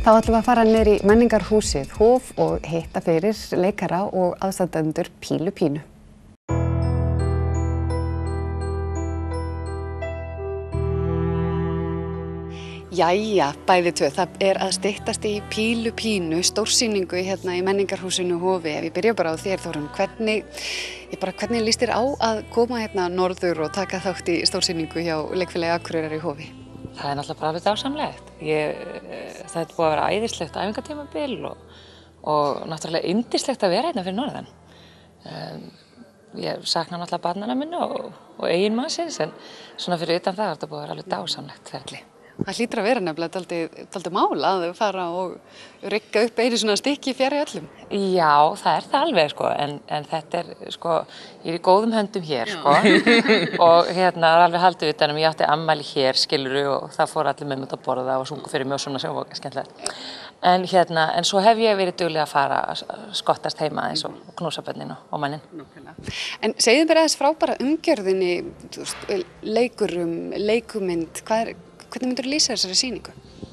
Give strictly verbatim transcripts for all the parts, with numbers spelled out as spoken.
Þá ætlum við að fara niður í menningarhúsið Hof og hitta fyrir leikara og aðstandendur Pílu Pínu. Jæja, bæði tvö, það er að styttast í Pílu Pínu, stórsýningu hérna í menningarhúsinu Hofi. Ef ég byrja bara á þér, Þórunn, hvernig, ég bara, hvernig líst þér á að koma hérna norður og taka þátt í stórsýningu hjá Leikfélagi Akureyrar í Hofi? Það er náttúrulega bara alveg dásamlegt. Ég, það er búið að vera æðislegt æfingatímabil og, og náttúrulega yndislegt að vera hérna fyrir norðan. Um, ég sakna náttúrulega barnana minna og, og eiginmannsins, en svona fyrir utan það er þetta búið að vera alveg dásamlegt ferli. Það hlýtur að vera nefnilega dálítið, dálítið mál að fara og rykka upp einu svona stykki fjarri öllum. Já, það er það alveg, sko, en, en þetta er, sko, ég er í góðum höndum hér, sko, og hérna er alveg haldið utan um, ég átti afmæli hér, skiluru, og það fór allir með mig út að borða og sungu fyrir mig og svona sem var skemmtilegt. En hérna, en svo hef ég verið dugleg að fara að skottast heima eins og knúsa börnin og manninn. En segðu mér aðeins frá bara umgjörðinni, þú veist, leikurum, leikumynd, hvað er, hvernig myndur þú lýsa þessari sýningu?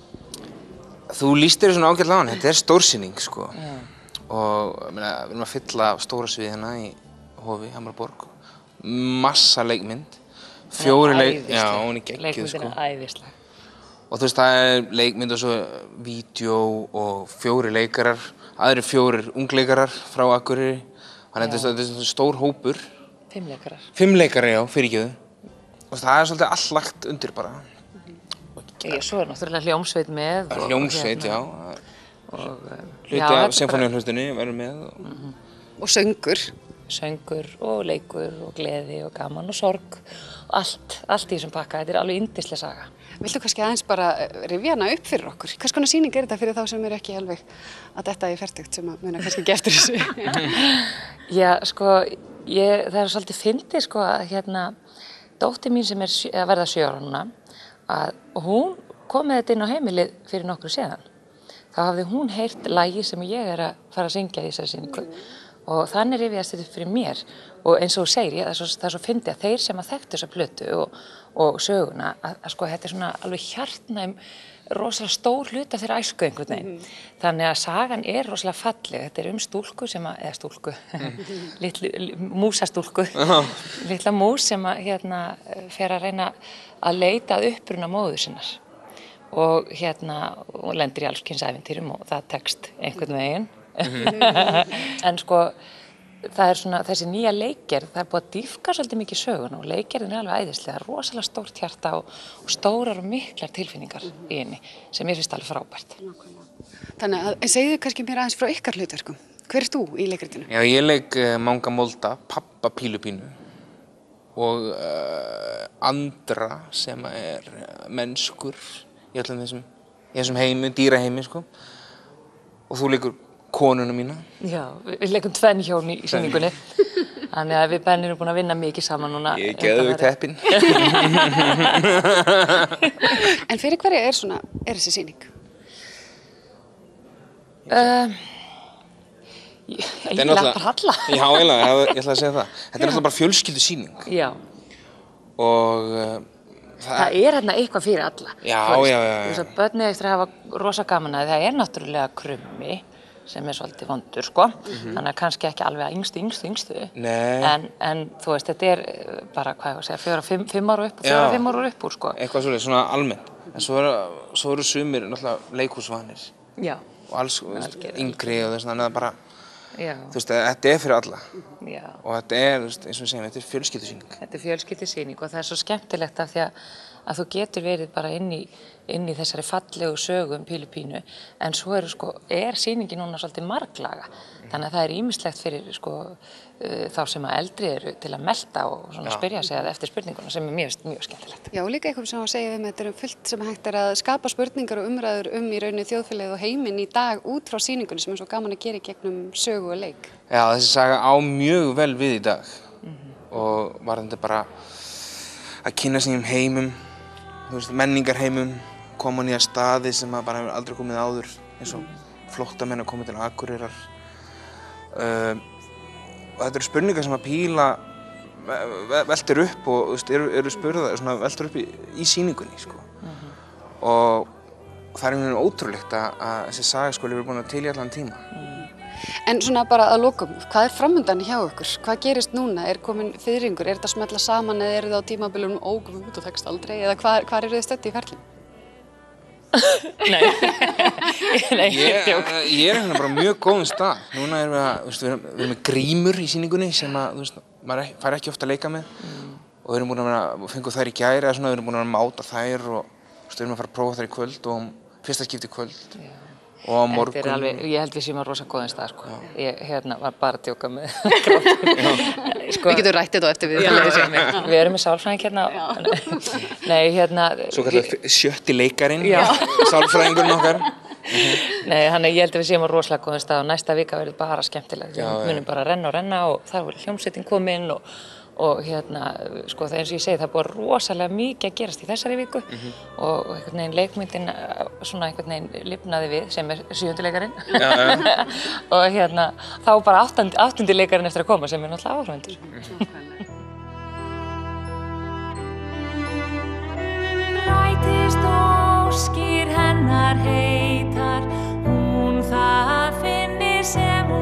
Þú lýstir þessu ágætlega á hann, þetta er stórsýning, sko. Yeah. Og meina, við erum að fylla stóra svið hérna í Hofi, Hamraborg. Massa leikmynd. Fjóri leik... Já, hún er geggjuð, sko. Leikmyndin er æðisleg. Og þú veist, það er leikmynd og svo vídeo og fjóri leikarar, aðri fjórir ungleikarar frá Akureyri. Þannig að þetta er stór hópur. Fimm leikarar. Fimm leikarar, já, fyrirgefðu. Og það er svolítið allt lagt undir bara. Já, svo er náttúrulega hljómsveit með. Hljómsveit, já. Og hluti af symfóníuhlustinni verður með. Og, mm -hmm. og söngur. Söngur og leikur og gleði og gaman og sorg. Og allt, allt í þessum pakka. Þetta er alveg yndisleg saga. Viltu kannski aðeins bara rifja hana upp fyrir okkur? Hvers konar sýning er þetta fyrir þá sem eru ekki alveg að detta í fertugt sem að muna kannski ekki eftir þessu? Já, sko, ég, það er svolítið fyndið, sko, að hérna, dóttir mín sem er að verða sjö ára núna, að hún kom með þetta inn á heimilið fyrir nokkru síðan. Þá hafði hún heyrt lagi sem ég er að fara að syngja í þessari sýningu og þannig rifjaðist þetta fyrir mér og eins og þú segir, ég, það er svo, það er svo fyndið að þeir sem að þekktu þessa plötu og, og söguna, að, að sko þetta er svona alveg hjartnæm, rosalega stór hluta þeirra æsku einhvern veginn. Mm -hmm. Þannig að sagan er rosalega falleg, þetta er um stúlku sem að, eða stúlku, litlu, músastúlku, uh-huh. litla mús sem að hérna fer að reyna að leita að uppruna móður sinnar og hérna, og lendir í alls kyns ævintýrum og það tekst einhvern veginn. Mm-hmm. En sko, það er svona, þessi nýja leikgerð, það er búið að dýpka svolítið mikið söguna og leikgerðin er alveg æðislega, rosalega stórt hjarta og, og stórar og miklar tilfinningar mm-hmm. í henni, sem ég finnst alveg frábært. Þannig að, en segðu kannski mér aðeins frá ykkar hlutverkum. Hver er þú í leikritinu? Já, ég leik uh, Manga Molda, pappa Pílu Pínu og uh, Andra sem er mennskur í öllum þessum, í þessum heimi, dýraheimi, sko. Og þú leikur konuna mína. Já, við leikum tvenn hjón í sýningunni. Þannig að við Benni erum búin að vinna mikið saman núna. Ég geðu við teppin. En fyrir hverja er svona, er þessi sýning? Uh, ég ætla bara alla. Já, eiginlega, ég ætla að segja það. Þetta er náttúrulega bara fjölskyldusýning. Já. Og uh, það, það er hérna eitthvað fyrir alla. Já, veist, já, já. Þú veist að börni eftir að hafa rosa gaman að það er náttúrulega krummi sem er svolítið vondur, sko. Mm-hmm. Þannig að kannski ekki alveg yngstu, yngstu, yngstu. Nei. En, en þú veist, þetta er bara, hvað ég var að segja, fjóra, fimm, fimm ára upp og fjóra, fimm ára upp úr, sko. Eitthvað svolítið, svona almennt. En svo eru, svo eru sumir náttúrulega leikhúsvanir. Já. Og alls, veist, yngri og þess, þannig að bara, já. Þú veist, þetta er fyrir alla. Já. Og þetta er, eins og við segjum, þetta er fjölskyldusýning. Þetta er fjölskyldusýning og það er svo skemmtilegt af því að, að þú getur verið bara inn í, inn í þessari fallegu sögu um Pílu Pínu, en svo eru, sko, er sýningin núna svolítið marglaga. Þannig að það er ýmislegt fyrir, sko, uh, þá sem að eldri eru til að melta og svona Já. Spyrja sig eftir spurninguna sem er mjög, mjög skemmtilegt. Já, og líka eitthvað sem að segja þeim að þetta er fullt sem hægt er að skapa spurningar og umræður um í rauninni þjóðfélagið og heiminn í dag út frá sýningunni sem er svo gaman að gera í gegnum sögu og leik. Já, þessi saga á mjög vel við í dag mm-hmm. og varðandi bara að kynna sig um heimum, þú veist, menningarheimum, koma nýja staði sem að bara hefur aldrei komið áður, eins og flóttamenn að koma til Akureyrar. Uh, og þetta eru spurningar sem að Píla veltir upp og veist, eru, eru spurðar, svona, veltir upp í, í sýningunni, sko. Mm-hmm. Og það er mjög ótrúlegt að, að þessi sagaskóli verið búin að til í allan tíma. Mm. En svona bara að lokum, hvað er framundan hjá ykkur? Hvað gerist núna? Er komin fiðringur? Er þetta að smella saman eða eru þið á tímabilum ógum út og tekst aldrei? Eða hvað, hvað eru þið stödd í ferlinu? Nei, Nei ég, ég er hérna bara mjög góðum stað. Núna erum við að, þú veist, við erum, við erum með grímur í sýningunni sem að, þú veist, maður fær ekki ofta að leika með. Mm. Og við erum búin að vera, fengum þær í gæri eða svona, við erum búin að vera að máta þær og, þú veist, við erum að fara að prófa þær í kvöld og fyrsta skipti í kvöld. Já. Og á morgun. Þetta er alveg, ég held við séum að rosa góðum stað, sko. Já. Ég, hérna, var bara að djóka með sko, við getum rætt þetta eftir við. Já, við erum með sálfræðing hérna. Nei, hérna. Svo kallar sjötti leikarinn, sálfræðingurinn okkar. Nei, þannig ég held að við séum á rosalega góðum stað og næsta vika verður bara skemmtileg. Við munum bara renna og renna og þar verður hljómsveitin komin og og hérna, sko það eins og ég segi, það er búið rosalega mikið að gerast í þessari viku mm-hmm. og einhvern veginn leikmyndin svona einhvern veginn lifnaði við sem er sjöundi leikarinn ja, ja. og hérna, þá bara áttandi, áttundi leikarinn eftir að koma sem er náttúrulega áhrifundur. Rætist óskir hennar heitar, hún það finnir sem